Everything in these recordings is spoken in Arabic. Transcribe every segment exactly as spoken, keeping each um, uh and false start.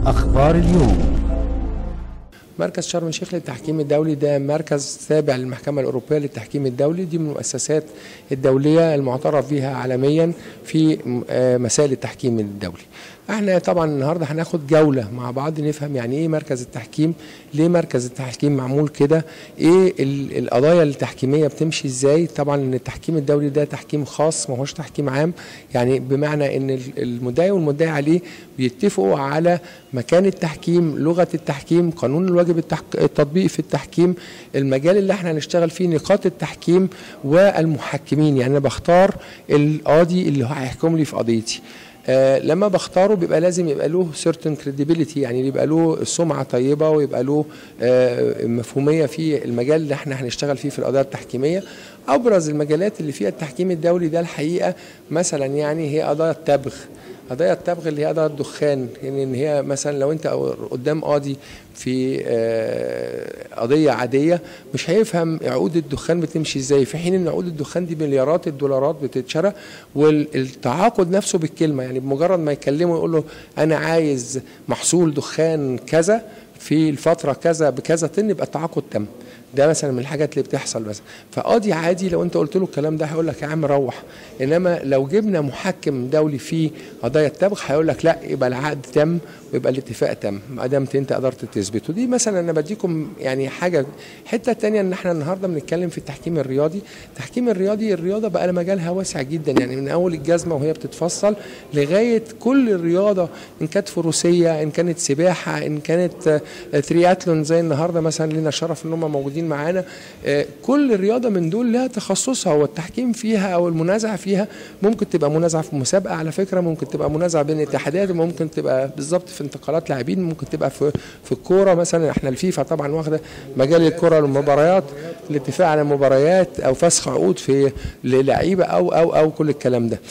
أخبار اليوم. مركز شرم الشيخ للتحكيم الدولي ده مركز تابع للمحكمة الأوروبية للتحكيم الدولي، دي من المؤسسات الدولية المعترف بها عالميا في مسائل التحكيم الدولي. احنا طبعا النهارده هناخد جولة مع بعض نفهم يعني ايه مركز التحكيم، ليه مركز التحكيم معمول كده، ايه القضايا التحكيمية بتمشي ازاي. طبعا ان التحكيم الدولي ده تحكيم خاص ما هوش تحكيم عام، يعني بمعنى ان المدعي والمدعي عليه بيتفقوا على مكان التحكيم، لغة التحكيم، قانون الواجب التطبيقي في التحكيم، المجال اللي احنا هنشتغل فيه، نقاط التحكيم والمحكمين. يعني انا بختار القاضي اللي هيحكم لي في قضيتي. آه لما بختاره بيبقى لازم يبقى له certain credibility، يعني يبقى له سمعة طيبة ويبقى له آه مفهومية في المجال اللي احنا هنشتغل فيه في القضايا التحكيمية. أبرز المجالات اللي فيها التحكيم الدولي ده الحقيقة مثلا يعني هي قضايا التبغ. قضايا التبغ اللي هي قضايا الدخان، يعني ان هي مثلا لو انت قدام قاضي في قضيه عاديه مش هيفهم عقود الدخان بتمشي ازاي، في حين ان عقود الدخان دي مليارات الدولارات بتتشرى، والتعاقد نفسه بالكلمه، يعني بمجرد ما يكلمه يقول له انا عايز محصول دخان كذا في الفتره كذا بكذا طن، يبقى التعاقد تم. ده مثلا من الحاجات اللي بتحصل. بس فقاضي عادي لو انت قلت له الكلام ده هيقول لك يا عم روح، انما لو جبنا محكم دولي في قضايا التبغ هيقول لك لا، يبقى العقد تم ويبقى الاتفاق تم ما دامت انت قدرت تثبته. دي مثلا انا بديكم يعني حاجه. حته ثانيه ان احنا النهارده بنتكلم في التحكيم الرياضي. التحكيم الرياضي الرياضه بقى مجالها واسع جدا، يعني من اول الجزمه وهي بتتفصل لغايه كل الرياضه، ان كانت فروسيه، ان كانت سباحه، ان كانت ترياتلون زي النهارده مثلا لنا الشرف ان هم موجودين معانا. كل رياضه من دول لها تخصصها، والتحكيم فيها او المنازعه فيها ممكن تبقى منازعه في مسابقه على فكره، ممكن تبقى منازعه بين اتحادات، ممكن تبقى بالظبط في انتقالات لاعبين، ممكن تبقى في في الكوره مثلا. احنا الفيفا طبعا واخده مجال الكوره والمباريات، الاتفاق على مباريات او فسخ عقود في للعيبه او او او كل الكلام ده.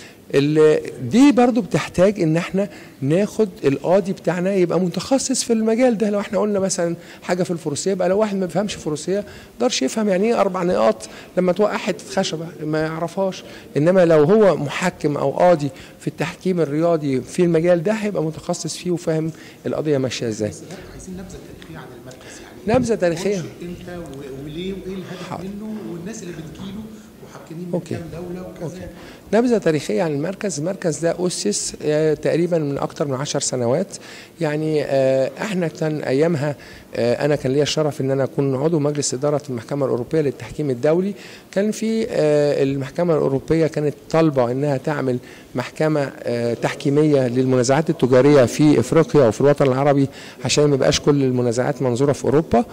دي برضو بتحتاج ان احنا ناخد القاضي بتاعنا يبقى متخصص في المجال ده. لو احنا قلنا مثلا حاجه في الفروسيه، يبقى لو واحد ما بيفهمش فروسيه ما يقدرش يفهم يعني ايه اربع نقاط لما توقع حته خشبه، ما يعرفهاش. انما لو هو محكم او قاضي في التحكيم الرياضي في المجال ده هيبقى متخصص فيه وفاهم القضيه ماشيه ازاي. عايزين نبذه تاريخيه عن المركز، يعني نبذه تاريخيه امتى وليه وايه الهدف منه والناس اللي بتجيله محكمين من كام دوله وكذا. نبذه تاريخيه عن المركز. المركز ده اسس تقريبا من اكثر من عشر سنوات، يعني احنا كان ايامها انا كان ليا الشرف ان انا اكون عضو مجلس اداره المحكمه الاوروبيه للتحكيم الدولي. كان في المحكمه الاوروبيه كانت طالبه انها تعمل محكمه تحكيميه للمنازعات التجاريه في افريقيا وفي الوطن العربي عشان ما يبقاش كل المنازعات منظوره في اوروبا.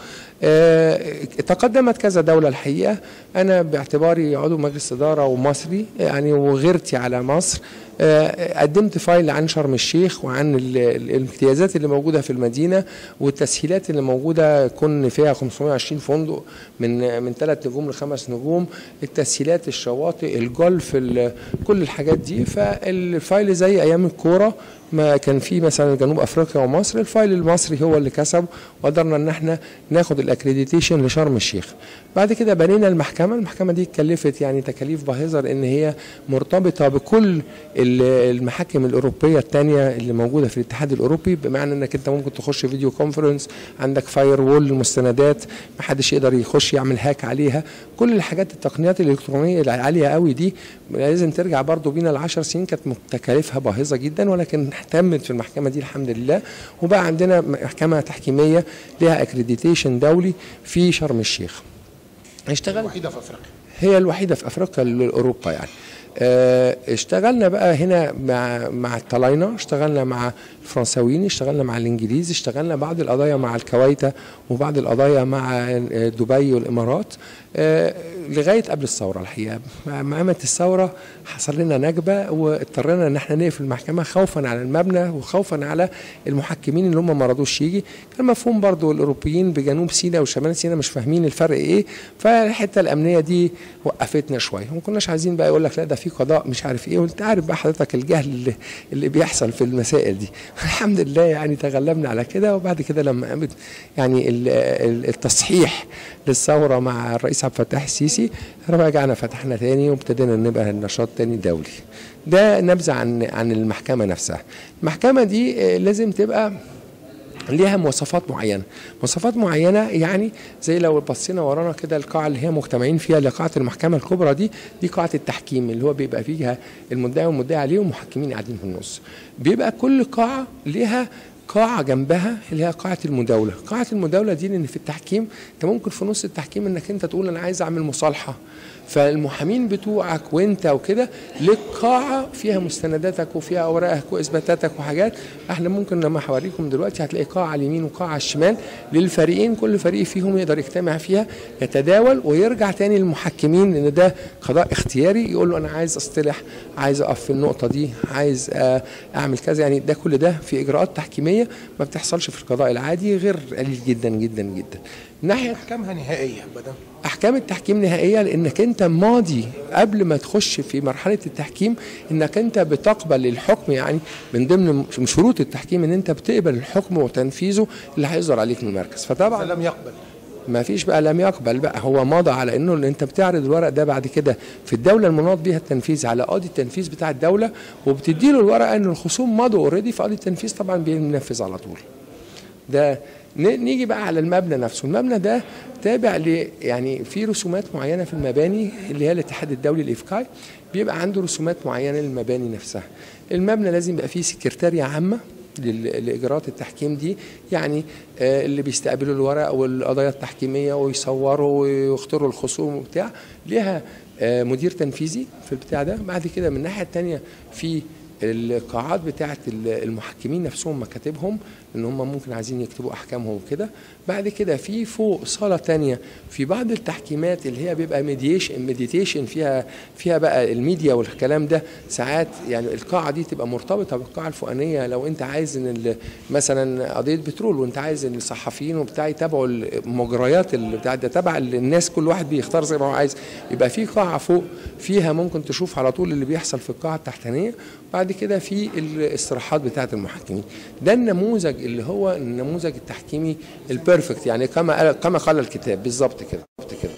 تقدمت كذا دوله الحقيقه. انا باعتباري عضو مجلس اداره ومصري يعني وغيرتي على مصر، قدمت فايل عن شرم الشيخ وعن الامتيازات اللي موجوده في المدينه والتسهيلات اللي موجوده، يكون فيها خمسمائة وعشرين فندق من من ثلاث نجوم لخمس نجوم، التسهيلات، الشواطئ، الجولف، كل الحاجات دي. فالفايل زي ايام الكوره ما كان في مثلا جنوب افريقيا ومصر، الفايل المصري هو اللي كسب وقدرنا ان احنا ناخد الاكريديتيشن لشرم الشيخ. بعد كده بنينا المحكمه. المحكمه دي اتكلفت يعني تكاليف باهظه لان هي مرتبطه بكل المحاكم الاوروبيه الثانيه اللي موجوده في الاتحاد الاوروبي، بمعنى انك انت ممكن تخش فيديو كونفرنس، عندك فاير وول، المستندات ما حدش يقدر يخش يعمل هاك عليها، كل الحاجات التقنيات الالكترونيه العاليه قوي دي لازم ترجع برضو بينا العشر سنين، كانت تكاليفها باهظه جدا، ولكن اهتمت في المحكمه دي الحمد لله، وبقى عندنا محكمه تحكيميه لها اكريديتيشن دولي في شرم الشيخ. اشتغل الوحيده في افريقيا، هي الوحيده في افريقيا لاوروبا يعني. اه اشتغلنا بقى هنا مع مع الطلاينه، اشتغلنا مع الفرنساويين، اشتغلنا مع الانجليز، اشتغلنا بعض القضايا مع الكويت وبعض القضايا مع دبي والامارات اه لغايه قبل الثوره. الحقيقه مع قامت الثوره حصل لنا نكبه واضطرينا ان احنا نقفل المحكمه خوفا على المبنى وخوفا على المحكمين اللي هم ما رضوش يجي. كان مفهوم برضو الاوروبيين بجنوب سيناء وشمال سيناء مش فاهمين الفرق ايه، فالحته الامنيه دي وقفتنا شويه، وما كناش عايزين بقى يقول لك لا ده في قضاء مش عارف ايه، وانت عارف بقى حضرتك الجهل اللي, اللي بيحصل في المسائل دي. الحمد لله يعني تغلبنا على كده. وبعد كده لما قامت يعني التصحيح للثوره مع الرئيس عبد الفتاح السيسي رجعنا فتحنا تاني وابتدينا نبقى النشاط تاني دولي. ده نبذه عن عن المحكمه نفسها. المحكمه دي لازم تبقى ليها مواصفات معينه، مواصفات معينه يعني زي لو بصينا ورانا كده القاعه اللي هي مجتمعين فيها لقاعه المحكمه الكبرى دي، دي قاعه التحكيم اللي هو بيبقى فيها المدعي والمدعي عليه ومحكمين قاعدين في النص. بيبقى كل قاعه ليها قاعة جنبها اللي هي قاعة المداولة. قاعة المداولة دي لأن في التحكيم أنت ممكن في نص التحكيم إنك أنت تقول أنا عايز أعمل مصالحة، فالمحامين بتوعك وأنت وكده لك قاعة فيها مستنداتك وفيها أوراقك وإثباتاتك وحاجات. إحنا ممكن لما هوريكم دلوقتي هتلاقي قاعة على اليمين وقاعة على الشمال للفريقين، كل فريق فيهم يقدر يجتمع فيها يتداول ويرجع تاني للمحكمين، لأن ده قضاء اختياري، يقول له أنا عايز أصطلح، عايز أقف في النقطة دي، عايز أعمل كذا. يعني ده كل ده في إجراءات تحكيمية ما بتحصلش في القضاء العادي غير قليل جدا جدا جدا. ناحية أحكامها نهائية بدل أحكام التحكيم نهائية، لأنك أنت ماضي قبل ما تخش في مرحلة التحكيم إنك أنت بتقبل الحكم. يعني من ضمن شروط التحكيم إن أنت بتقبل الحكم وتنفيذه اللي هيصدر عليك من المركز. فطبعا لم يقبل، ما فيش بقى لم يقبل بقى، هو ماضى على انه ان انت بتعرض الورق ده بعد كده في الدوله المناط بيها التنفيذ على قاضي التنفيذ بتاع الدوله، وبتدي له الورقه ان الخصوم مضوا اوريدي، فقاضي التنفيذ طبعا بينفذ على طول. ده نيجي بقى على المبنى نفسه. المبنى ده تابع ل يعني في رسومات معينه في المباني اللي هي الاتحاد الدولي الافكاي بيبقى عنده رسومات معينه للمباني نفسها. المبنى لازم يبقى فيه سكرتاريه عامه لاجراءات التحكيم دي، يعني اللي بيستقبلوا الورق والقضايا التحكيميه ويصوروا ويختاروا الخصوم وبتاع، ليها مدير تنفيذي في البتاع ده. بعد كده من الناحيه الثانيه في القاعات بتاعه المحكمين نفسهم مكاتبهم ان هم ممكن عايزين يكتبوا احكامهم وكده. بعد كده في فوق صاله تانية في بعض التحكيمات اللي هي بيبقى ميديشن ميديتيشن فيها فيها بقى الميديا والكلام ده. ساعات يعني القاعه دي تبقى مرتبطه بالقاعه الفوقانيه، لو انت عايز ان مثلا قضيه بترول وانت عايز ان الصحفيين وبتاع يتابعوا المجريات اللي بتاع ده تبع الناس، كل واحد بيختار زي ما هو عايز، يبقى في قاعه فوق فيها ممكن تشوف على طول اللي بيحصل في القاعه التحتانيه. بعد كده في الاستراحات بتاعه المحكمين. ده النموذج اللي هو النموذج التحكيمي البيرفكت، يعني كما كما قال الكتاب بالظبط كده.